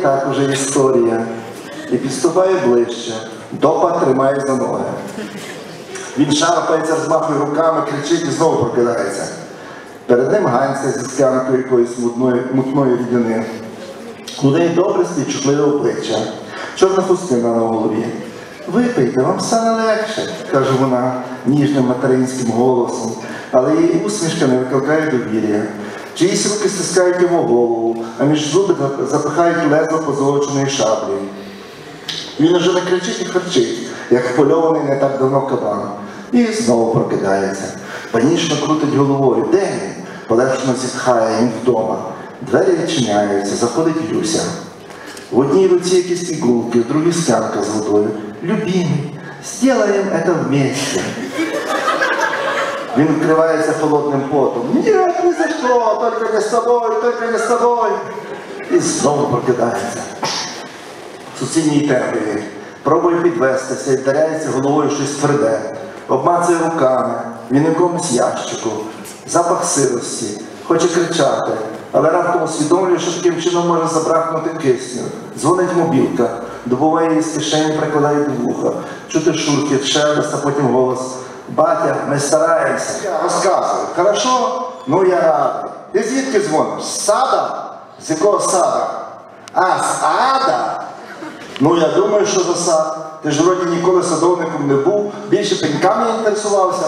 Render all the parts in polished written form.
так уже історія. І підступає ближче. Допа тримає за ноги. Він шарпається, розмахує руками, кричить і знову прокидається. Перед ним Ганця зі склянкою якоїсь мутної рідини. У неї добре співчутливе обличчя, чорна хустина на голові. «Випийте, вам стане легше», – каже вона ніжним материнським голосом, але її усмішка не викликає довір'я. Чиїсь руки стискають його голову, а між зуби запихають лезо позолоченої шаблі. Він уже не кричить і харчить, як впольований не так давно кабан. І знову прокидається. Панічно крутить головою. Де він? Полегшено зітхає, він вдома. Двері відчиняються, заходить Люся. В одній руці якісь пігулки, в другій склянка з водою. «Любимый, сделаем это вместе». Він вкривається холодним потом. «Нет, ни за что, только не с тобой, только не с тобой». І знову прокидається. В суцільній темряві. Пробує підвестися і вдаряється головою щось тверде. Обмацує руками, він у якомусь ящику. Запах сирості. Хоче кричати, але раптом усвідомлює, що таким чином може забракнути кисню. Дзвонить мобілка, добуває її з кишені, прикладає до вуха. Чути шурхіт, шелест, а потім голос. «Батя, ми стараємося». Я розказую. «Хорошо? Ну я радий. Ти звідки дзвониш? З сада? З якого сада?» «А, з ада? Ну я думаю, що за сад. Ти ж вроді ніколи садовником не був, більше пеньками інтересувався».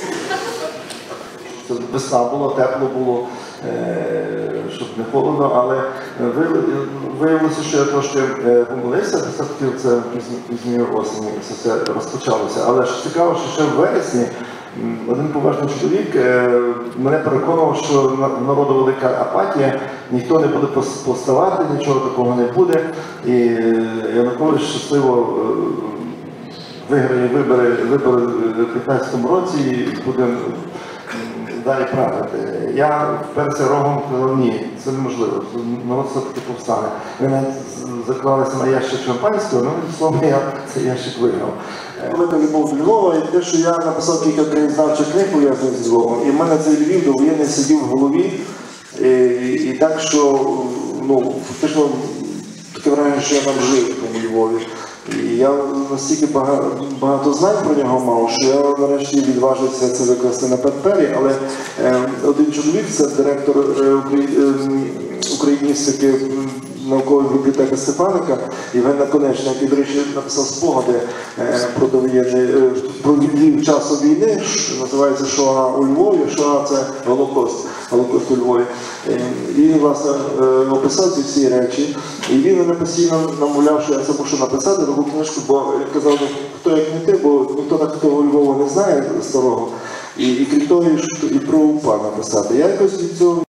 Весна було, тепло було, щоб не холодно, але виявилося, що я трошки помилився, все-таки це пізньої осені все розпочалося. Але ж цікаво, що ще в вересні один поважний чоловік мене переконував, що в народу велика апатія, ніхто не буде повставати, нічого такого не буде. І Янукович щасливо виграє вибори в 2015 році і буде далі правити. Я вперся рогом сказав, ні, це неможливо, народ все-таки повстане. Ми навіть заклалися на ящик шампанського, але, словом, я цей ящик виграв. Велика любов до Львова, і те, що я написав кілька краєзнавчих книг, пов'язаних з Львовом, і в мене цей Львів довоєнний сидів в голові, і так, що, ну, фактично, таке враження, що я там жив в тому Львові. І я настільки багато знань про нього мав, що я нарешті відважився це викласти на папері, але один чоловік, це директор україністики наукової бібліотеки Стефаника, Євген Наконечний, який, до речі, написав спогади про Львів часу війни, називається «Шоа у Львові», «Шоа» – це Голокост у Львові. І він, власне, описав ці всі речі, і він мене постійно намовляв, що я це мушу написати таку книжку, бо він казав, хто як не ти, бо ніхто так того Львова не знає старого, і крім того, і про УПА написати. Я якось від цього